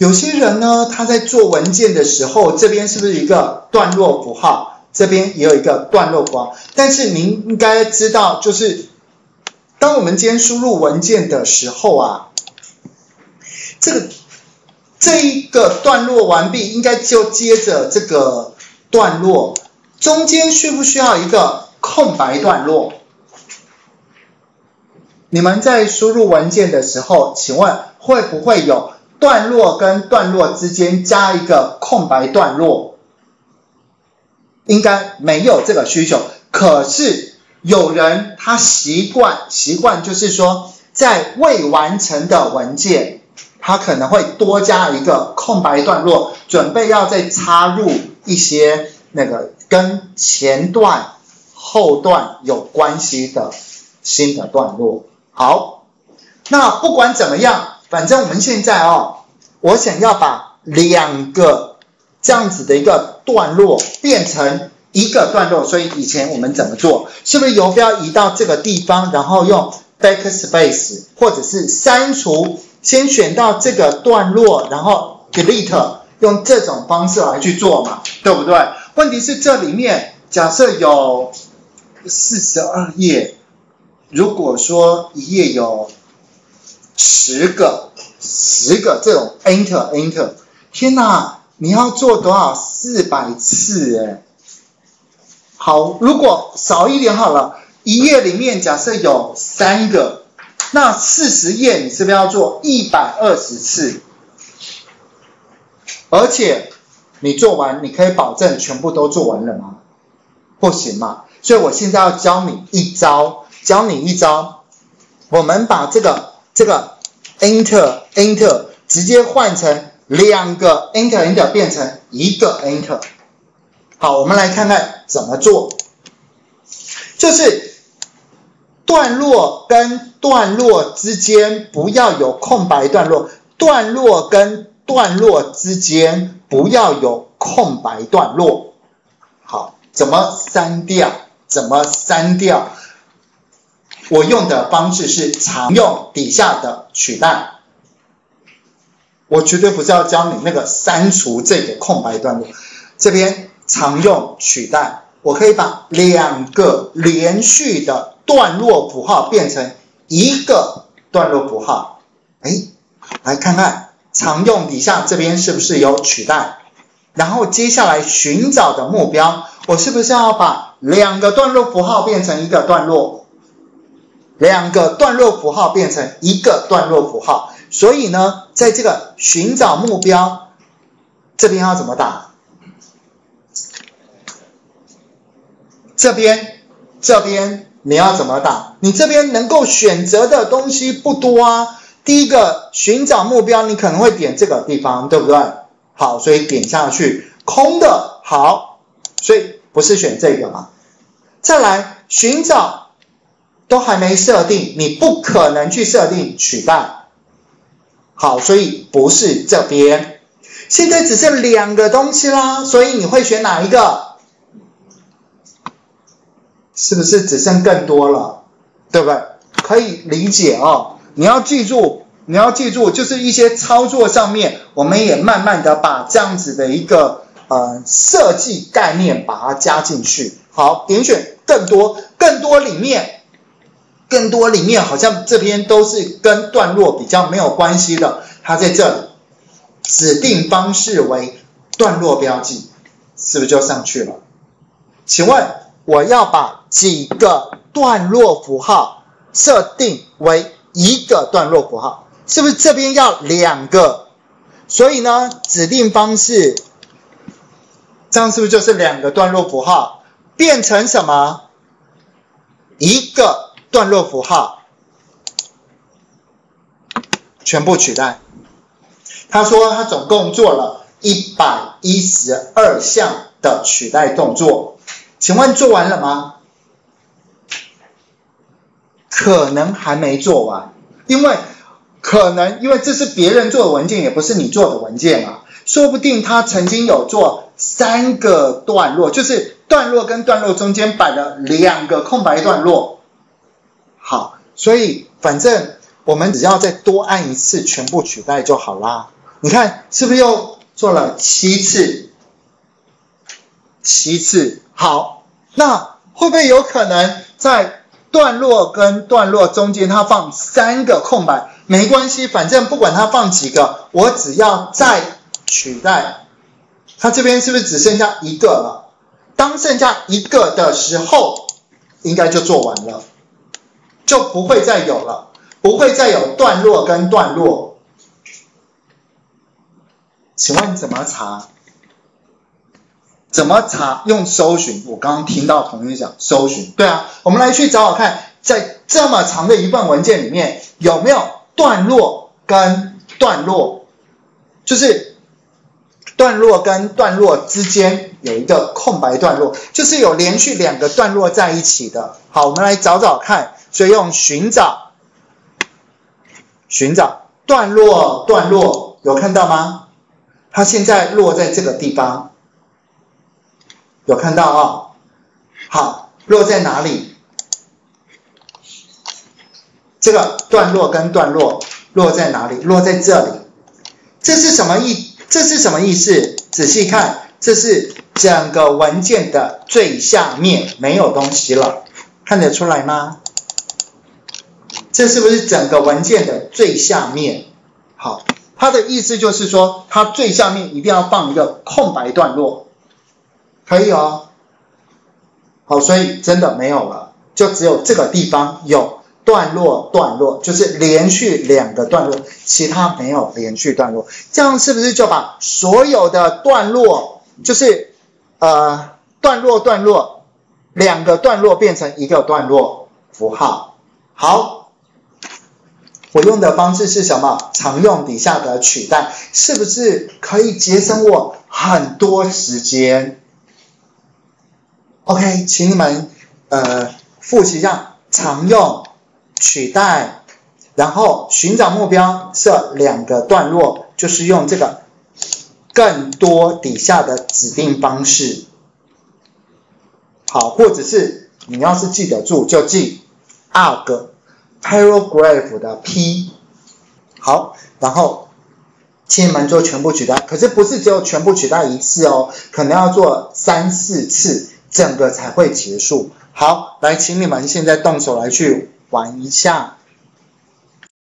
有些人呢，他在做文件的时候，这边是不是一个段落符号？这边也有一个段落符号。但是您应该知道，就是当我们今天输入文件的时候啊，这一个段落完毕，应该就接着这个段落，中间需不需要一个空白段落？你们在输入文件的时候，请问会不会有段落跟段落之间加一个空白段落？应该没有这个需求。可是有人他习惯就是说，在未完成的文件，他可能会多加一个空白段落，准备要再插入一些那个跟前段、后段有关系的新的段落。好，那不管怎么样，反正我们现在我想要把2个这样子的一个段落变成一个段落，所以以前我们怎么做？是不是游标移到这个地方，然后用 backspace 或者是删除，先选到这个段落，然后 delete， 用这种方式来去做嘛，对不对？问题是这里面假设有42页，如果说一页有10个这种 enter， 天哪，你要做多少？400次哎！好，如果少一点好了，一页里面假设有3个，那40页你是不是要做120次？而且你做完，你可以保证全部都做完了吗？不行嘛。所以我现在要教你一招，我们把这个 enter 直接换成2个 enter 变成1个 enter。好，我们来看看怎么做。就是段落跟段落之间不要有空白段落，段落跟段落之间不要有空白段落。好，怎么删掉？我用的方式是常用底下的取代。我绝对不是要教你那个删除这个空白段落，这边常用取代，我可以把2个连续的段落符号变成1个段落符号。来看看常用底下这边是不是有取代？然后接下来寻找的目标，我是不是要把2个段落符号变成1个段落？2个段落符号变成1个段落符号。所以呢，在这个寻找目标这边要怎么打？这边你要怎么打？你这边能够选择的东西不多啊。第一个寻找目标，你可能会点这个地方，对不对？好，所以点下去，空的，好，所以不是选这个嘛。再来寻找都还没设定，你不可能去设定取代。好，所以不是这边。现在只剩2个东西啦，所以你会选哪一个？是不是只剩更多了？对不对？可以理解哦。你要记住，就是一些操作上面，我们也慢慢的把这样子的一个设计概念把它加进去。好，点选更多里面好像这边都是跟段落比较没有关系的，它在这里指定方式为段落标记，是不是就上去了？请问我要把几个段落符号设定为1个段落符号，是不是这边要2个？所以呢，指定方式这样是不是就是2个段落符号变成什么？1个段落符号，全部取代。他说他总共做了112项的取代动作，请问做完了吗？可能还没做完，因为这是别人做的文件，也不是你做的文件嘛，说不定他曾经有做3个段落，就是段落跟段落中间摆了2个空白段落。好，所以反正我们只要再多按一次全部取代就好啦。 你看是不是又做了7次？7次。好，那会不会有可能在段落跟段落中间它放3个空白？没关系，反正不管它放几个，我只要再取代，它这边是不是只剩下1个了？当剩下1个的时候，应该就做完了，就不会再有了，不会再有段落跟段落。请问怎么查？怎么查？用搜寻。我刚刚听到同学讲搜寻，对啊，我们来去找找看，在这么长的一份文件里面有没有段落跟段落，就是段落跟段落之间有一个空白段落，就是有连续2个段落在一起的。好，我们来找找看，所以用寻找段落段落，有看到吗？它现在落在这个地方，有看到哦？好，落在哪里？这个段落跟段落落在哪里？落在这里。这是什么意思？仔细看，这是整个文件的最下面，没有东西了，看得出来吗？这是不是整个文件的最下面？好，它的意思就是说，它最下面一定要放一个空白段落，可以哦。好，所以真的没有了，就只有这个地方有段落，就是连续2个段落，其他没有连续段落。这样是不是就把所有的段落，就是段落2个段落变成1个段落符号？好，我用的方式是什么？常用底下的取代，是不是可以节省我很多时间 ？OK， 请你们复习一下常用。取代，然后寻找目标，设2个段落，就是用这个更多底下的指定方式。好，或者是你要是记得住，就记 arg paragraph 的 P。好，然后请你们做全部取代，可是不是只有全部取代1次哦，可能要做3、4次，整个才会结束。好，来，请你们现在动手来去玩一下